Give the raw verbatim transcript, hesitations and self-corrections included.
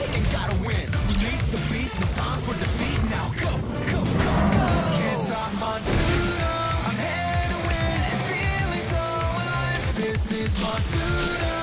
taking, gotta win. Release the beast, no time for defeat. Now go, go, go, go. Can't stop Monsuno. I'm here to win and feeling so alive. This is Monsuno.